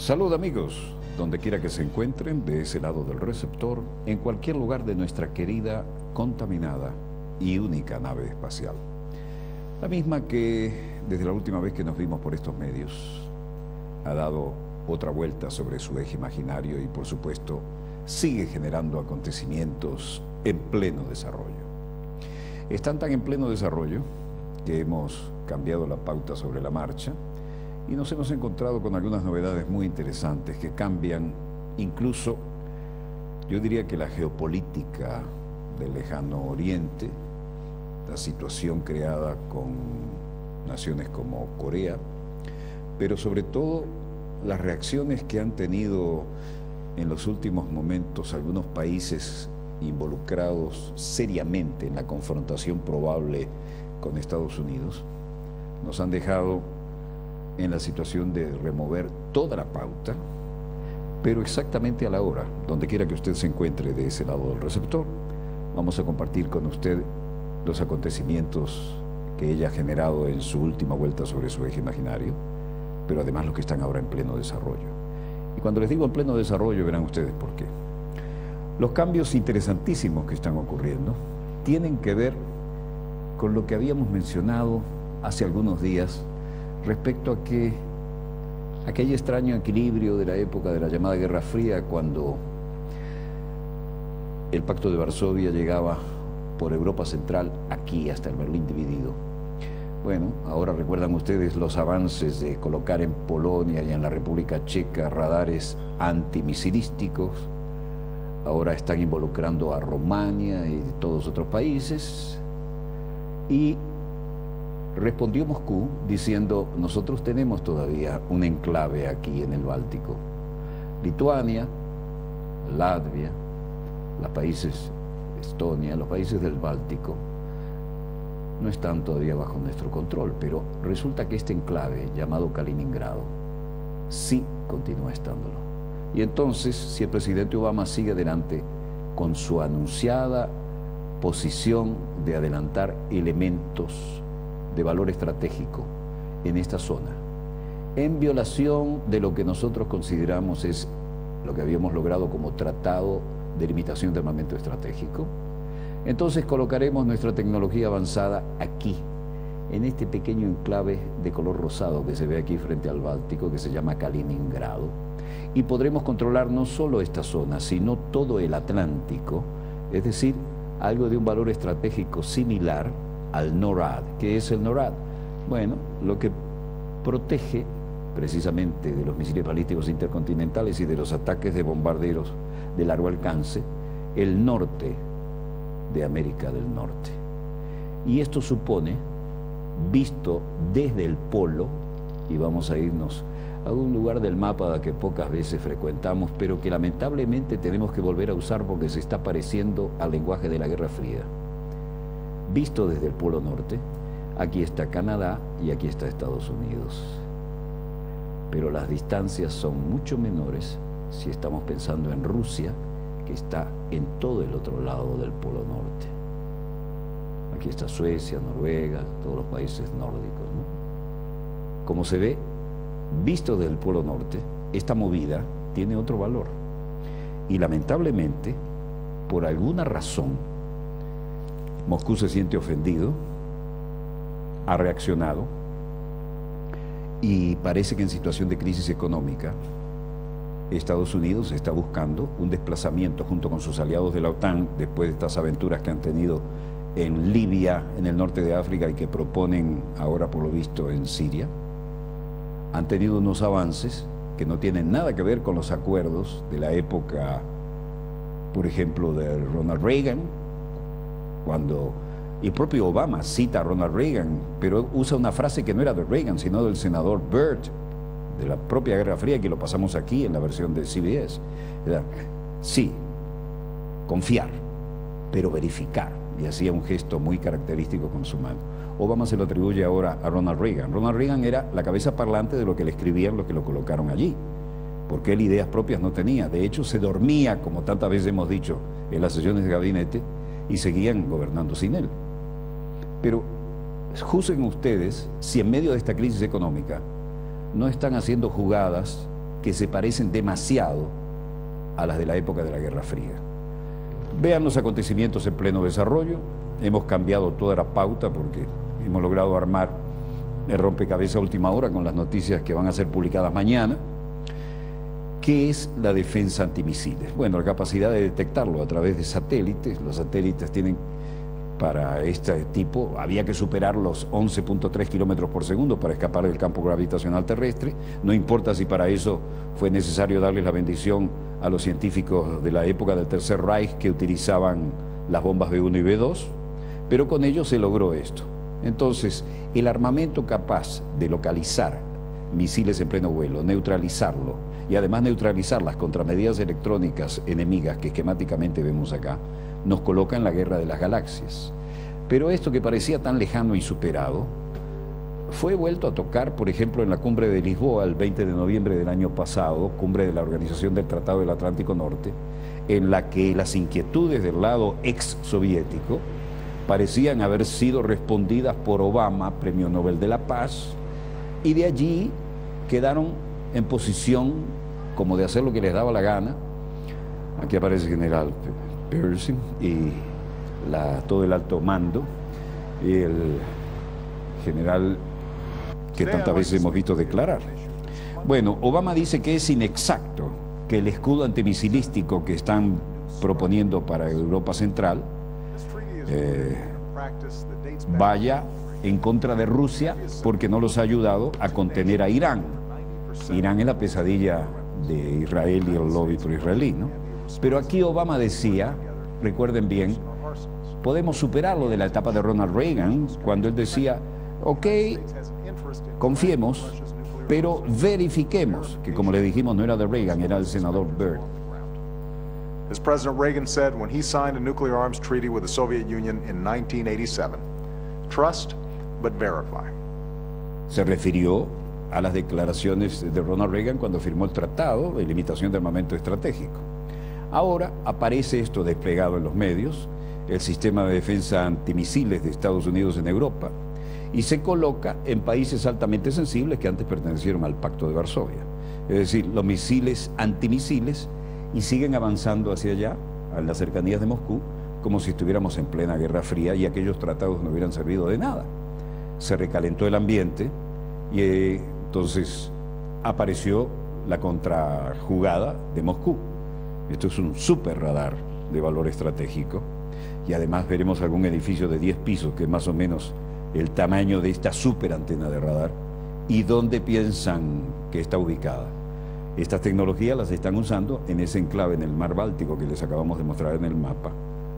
Salud amigos, donde quiera que se encuentren, de ese lado del receptor, en cualquier lugar de nuestra querida, contaminada y única nave espacial. La misma que, desde la última vez que nos vimos por estos medios, ha dado otra vuelta sobre su eje imaginario y, por supuesto, sigue generando acontecimientos en pleno desarrollo. Están tan en pleno desarrollo que hemos cambiado la pauta sobre la marcha y nos hemos encontrado con algunas novedades muy interesantes que cambian incluso, yo diría que la geopolítica del lejano oriente, la situación creada con naciones como Corea, pero sobre todo las reacciones que han tenido en los últimos momentos algunos países involucrados seriamente en la confrontación probable con Estados Unidos, nos han dejado en la situación de remover toda la pauta, pero exactamente a la hora, donde quiera que usted se encuentre de ese lado del receptor, vamos a compartir con usted los acontecimientos que ella ha generado en su última vuelta sobre su eje imaginario, pero además los que están ahora en pleno desarrollo. Y cuando les digo en pleno desarrollo, verán ustedes por qué. Los cambios interesantísimos que están ocurriendo tienen que ver con lo que habíamos mencionado hace algunos días respecto a que aquel extraño equilibrio de la época de la llamada Guerra Fría, cuando el Pacto de Varsovia llegaba por Europa Central aquí hasta el Berlín dividido. Bueno, ahora recuerdan ustedes los avances de colocar en Polonia y en la República Checa radares antimisilísticos. Ahora están involucrando a Rumania y todos otros países. Y respondió Moscú diciendo, nosotros tenemos todavía un enclave aquí en el Báltico. Lituania, Latvia, los países, Estonia, los países del Báltico, no están todavía bajo nuestro control, pero resulta que este enclave llamado Kaliningrado sí continúa estándolo. Y entonces, si el presidente Obama sigue adelante con su anunciada posición de adelantar elementos de valor estratégico en esta zona, en violación de lo que nosotros consideramos es lo que habíamos logrado como tratado de limitación de armamento estratégico, entonces colocaremos nuestra tecnología avanzada aquí, en este pequeño enclave de color rosado que se ve aquí frente al Báltico, que se llama Kaliningrado, y podremos controlar no solo esta zona, sino todo el Atlántico, es decir, algo de un valor estratégico similar al NORAD. ¿Qué es el NORAD? Bueno, lo que protege precisamente de los misiles balísticos intercontinentales y de los ataques de bombarderos de largo alcance, el norte de América del Norte. Y esto supone, visto desde el polo, y vamos a irnos a un lugar del mapa que pocas veces frecuentamos, pero que lamentablemente tenemos que volver a usar porque se está pareciendo al lenguaje de la Guerra Fría. Visto desde el Polo Norte, aquí está Canadá y aquí está Estados Unidos. Pero las distancias son mucho menores si estamos pensando en Rusia, que está en todo el otro lado del Polo Norte. Aquí está Suecia, Noruega, todos los países nórdicos, ¿no? Como se ve, visto desde el Polo Norte, esta movida tiene otro valor. Y lamentablemente, por alguna razón, Moscú se siente ofendido, ha reaccionado y parece que en situación de crisis económica Estados Unidos está buscando un desplazamiento junto con sus aliados de la OTAN después de estas aventuras que han tenido en Libia, en el norte de África y que proponen ahora por lo visto en Siria. Han tenido unos avances que no tienen nada que ver con los acuerdos de la época, por ejemplo, de Ronald Reagan, cuando el propio Obama cita a Ronald Reagan, pero usa una frase que no era de Reagan, sino del senador Byrd, de la propia Guerra Fría, que lo pasamos aquí en la versión de CBS. Sí, confiar, pero verificar. Y hacía un gesto muy característico con su mano. Obama se lo atribuye ahora a Ronald Reagan. Ronald Reagan era la cabeza parlante de lo que le escribían los que lo colocaron allí, porque él ideas propias no tenía. De hecho, se dormía, como tantas veces hemos dicho, en las sesiones de gabinete, y seguían gobernando sin él. Pero juzguen ustedes si en medio de esta crisis económica no están haciendo jugadas que se parecen demasiado a las de la época de la Guerra Fría. Vean los acontecimientos en pleno desarrollo. Hemos cambiado toda la pauta porque hemos logrado armar el rompecabezas a última hora con las noticias que van a ser publicadas mañana. ¿Qué es la defensa antimisiles? Bueno, la capacidad de detectarlo a través de satélites. Los satélites tienen, para este tipo, había que superar los 11.3 kilómetros por segundo para escapar del campo gravitacional terrestre. No importa si para eso fue necesario darles la bendición a los científicos de la época del Tercer Reich que utilizaban las bombas B1 y B2, pero con ello se logró esto. Entonces, el armamento capaz de localizar misiles en pleno vuelo, neutralizarlo y además neutralizar las contramedidas electrónicas enemigas que esquemáticamente vemos acá, nos coloca en la guerra de las galaxias. Pero esto que parecía tan lejano y superado fue vuelto a tocar, por ejemplo, en la cumbre de Lisboa el 20 de noviembre del año pasado, cumbre de la Organización del Tratado del Atlántico Norte, en la que las inquietudes del lado ex soviético parecían haber sido respondidas por Obama, Premio Nobel de la Paz, y de allí quedaron en posición como de hacer lo que les daba la gana. Aquí aparece el general Pershing y todo el alto mando, y el general que tantas veces hemos visto declarar. Bueno, Obama dice que es inexacto que el escudo antimisilístico que están proponiendo para Europa Central vaya en contra de Rusia porque no los ha ayudado a contener a Irán. Irán es la pesadilla de Israel y el lobby pro-israelí, ¿no? Pero aquí Obama decía, recuerden bien, podemos superarlo de la etapa de Ronald Reagan, cuando él decía, ok, confiemos, pero verifiquemos, que como le dijimos no era de Reagan, era del senador Byrd. As President Reagan said when he signed a nuclear arms treaty with the Soviet Union in 1987, trust but verify. Se refirió a las declaraciones de Ronald Reagan cuando firmó el Tratado de Limitación de Armamento Estratégico. Ahora aparece esto desplegado en los medios, el sistema de defensa antimisiles de Estados Unidos en Europa, y se coloca en países altamente sensibles que antes pertenecieron al Pacto de Varsovia. Es decir, los misiles antimisiles, y siguen avanzando hacia allá, a las cercanías de Moscú, como si estuviéramos en plena Guerra Fría y aquellos tratados no hubieran servido de nada. Se recalentó el ambiente y entonces apareció la contrajugada de Moscú. Esto es un super radar de valor estratégico y además veremos algún edificio de 10 pisos, que es más o menos el tamaño de esta super antena de radar, y dónde piensan que está ubicada. Estas tecnologías las están usando en ese enclave en el mar Báltico que les acabamos de mostrar en el mapa.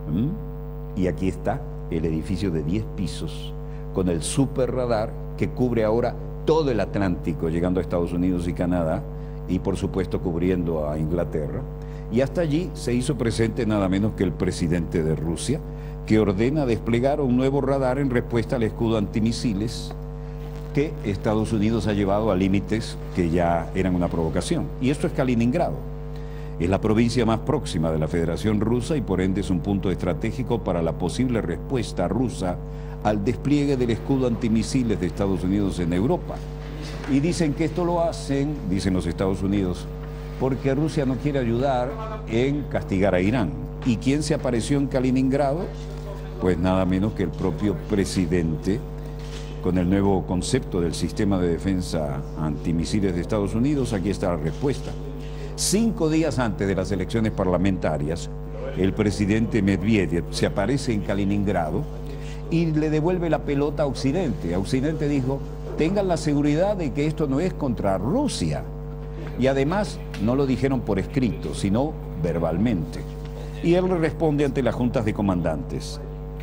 Y aquí está el edificio de 10 pisos con el super radar que cubre ahora todo el Atlántico, llegando a Estados Unidos y Canadá, y por supuesto cubriendo a Inglaterra. Y hasta allí se hizo presente nada menos que el presidente de Rusia, que ordena desplegar un nuevo radar en respuesta al escudo antimisiles que Estados Unidos ha llevado a límites que ya eran una provocación. Y esto es Kaliningrado. Es la provincia más próxima de la Federación Rusa y por ende es un punto estratégico para la posible respuesta rusa al despliegue del escudo antimisiles de Estados Unidos en Europa. Y dicen que esto lo hacen, dicen los Estados Unidos, porque Rusia no quiere ayudar en castigar a Irán. ¿Y quién se apareció en Kaliningrado? Pues nada menos que el propio presidente, con el nuevo concepto del sistema de defensa antimisiles de Estados Unidos. Aquí está la respuesta. 5 días antes de las elecciones parlamentarias, el presidente Medvedev se aparece en Kaliningrado y le devuelve la pelota a Occidente. A Occidente dijo, tengan la seguridad de que esto no es contra Rusia. Y además no lo dijeron por escrito, sino verbalmente. Y él responde ante las juntas de comandantes.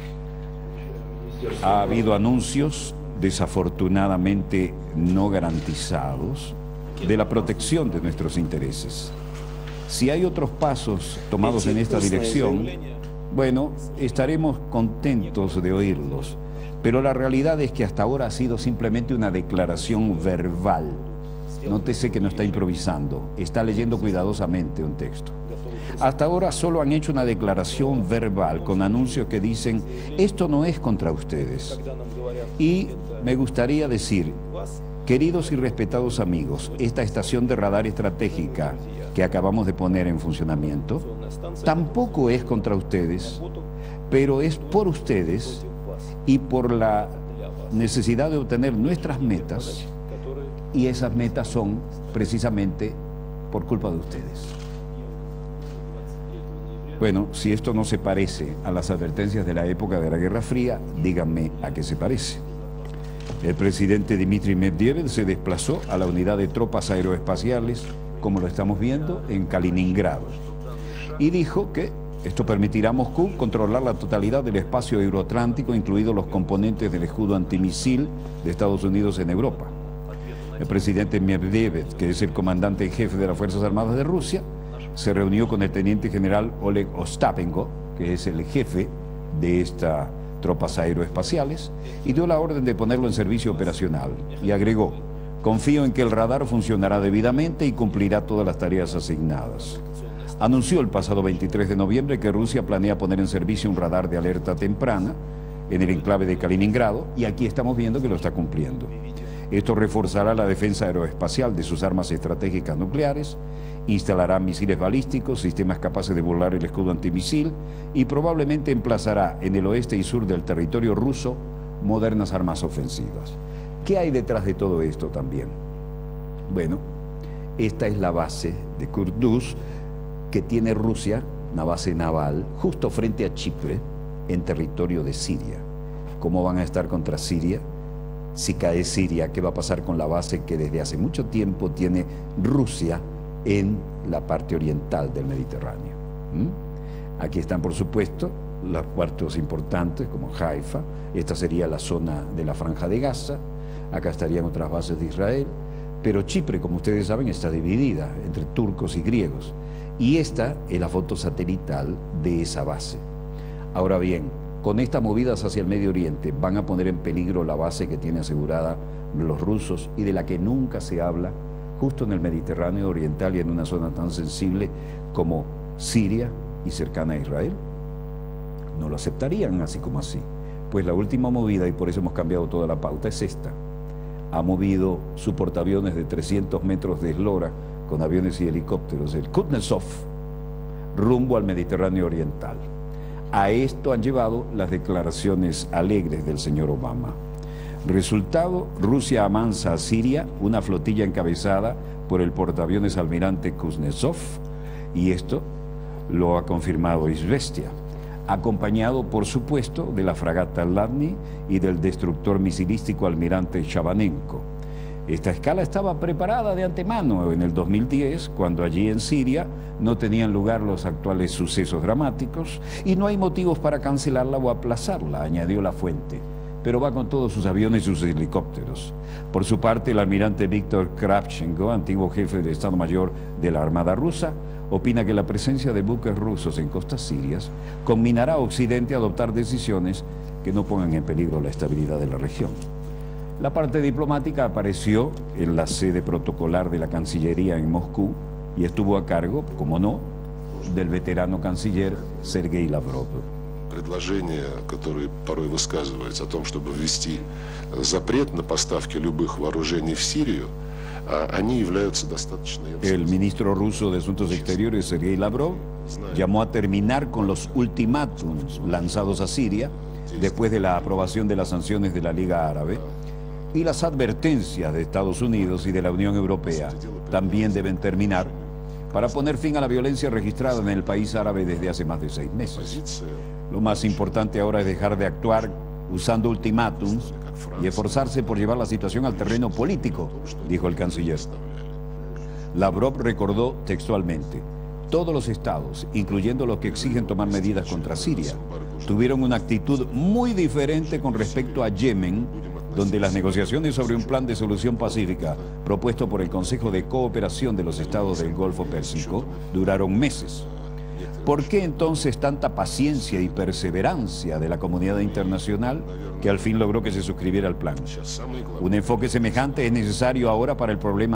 Ha habido anuncios desafortunadamente no garantizados de la protección de nuestros intereses. Si hay otros pasos tomados en esta dirección, bueno, estaremos contentos de oírlos, pero la realidad es que hasta ahora ha sido simplemente una declaración verbal. Nótese que no está improvisando, está leyendo cuidadosamente un texto. Hasta ahora solo han hecho una declaración verbal con anuncios que dicen, esto no es contra ustedes. Y me gustaría decir, Queridos y respetados amigos, esta estación de radar estratégica que acabamos de poner en funcionamiento tampoco es contra ustedes, pero es por ustedes y por la necesidad de obtener nuestras metas, y esas metas son precisamente por culpa de ustedes. Bueno, si esto no se parece a las advertencias de la época de la Guerra Fría, díganme a qué se parece. El presidente Dmitry Medvedev se desplazó a la unidad de tropas aeroespaciales, como lo estamos viendo, en Kaliningrado, y dijo que esto permitirá a Moscú controlar la totalidad del espacio euroatlántico, incluidos los componentes del escudo antimisil de Estados Unidos en Europa. El presidente Medvedev, que es el comandante en jefe de las Fuerzas Armadas de Rusia, se reunió con el teniente general Oleg Ostapenko, que es el jefe de estas tropas aeroespaciales, y dio la orden de ponerlo en servicio operacional. Y agregó: confío en que el radar funcionará debidamente y cumplirá todas las tareas asignadas. Anunció el pasado 23 de noviembre que Rusia planea poner en servicio un radar de alerta temprana en el enclave de Kaliningrado, y aquí estamos viendo que lo está cumpliendo. Esto reforzará la defensa aeroespacial de sus armas estratégicas nucleares, instalará misiles balísticos, sistemas capaces de volar el escudo antimisil, y probablemente emplazará en el oeste y sur del territorio ruso modernas armas ofensivas. ¿Qué hay detrás de todo esto también? Bueno, esta es la base de Kurduz que tiene Rusia, una base naval, justo frente a Chipre, en territorio de Siria. ¿Cómo van a estar contra Siria? Si cae Siria, ¿qué va a pasar con la base que desde hace mucho tiempo tiene Rusia en la parte oriental del Mediterráneo? Aquí están, por supuesto, los puertos importantes como Haifa. Esta sería la zona de la Franja de Gaza. Acá estarían otras bases de Israel. Pero Chipre, como ustedes saben, está dividida entre turcos y griegos. Y esta es la foto satelital de esa base. Ahora bien, con estas movidas hacia el Medio Oriente van a poner en peligro la base que tienen asegurada los rusos y de la que nunca se habla, justo en el Mediterráneo Oriental y en una zona tan sensible como Siria y cercana a Israel. No lo aceptarían así como así. Pues la última movida, y por eso hemos cambiado toda la pauta, es esta. Ha movido su portaaviones de 300 metros de eslora con aviones y helicópteros, el Kuznetsov, rumbo al Mediterráneo Oriental. A esto han llevado las declaraciones alegres del señor Obama. Resultado, Rusia amansa a Siria una flotilla encabezada por el portaaviones almirante Kuznetsov, y esto lo ha confirmado Izvestia, acompañado por supuesto de la fragata Ladny y del destructor misilístico almirante Shabanenko. Esta escala estaba preparada de antemano en el 2010, cuando allí en Siria no tenían lugar los actuales sucesos dramáticos, y no hay motivos para cancelarla o aplazarla, añadió la fuente, pero va con todos sus aviones y sus helicópteros. Por su parte, el almirante Víctor Kravchenko, antiguo jefe de Estado Mayor de la Armada rusa, opina que la presencia de buques rusos en costas sirias conminará a Occidente a adoptar decisiones que no pongan en peligro la estabilidad de la región. La parte diplomática apareció en la sede protocolar de la Cancillería en Moscú y estuvo a cargo, como no, del veterano canciller Sergei Lavrov. Предложения, которые порой высказываются о том, чтобы ввести запрет на поставки любых вооружений в Сирию, они являются достаточно... El ministro ruso de Asuntos Exteriores, Sergei Lavrov, llamó a terminar con los ultimátums lanzados a Siria después de la aprobación de las sanciones de la Liga Árabe, y las advertencias de Estados Unidos y de la Unión Europea también deben terminar para poner fin a la violencia registrada en el país árabe desde hace más de 6 meses. Lo más importante ahora es dejar de actuar usando ultimátums y esforzarse por llevar la situación al terreno político, dijo el canciller. Lavrov recordó textualmente: todos los estados, incluyendo los que exigen tomar medidas contra Siria, tuvieron una actitud muy diferente con respecto a Yemen, donde las negociaciones sobre un plan de solución pacífica propuesto por el Consejo de Cooperación de los Estados del Golfo Pérsico duraron meses. ¿Por qué entonces tanta paciencia y perseverancia de la comunidad internacional que al fin logró que se suscribiera al plan? Un enfoque semejante es necesario ahora para el problema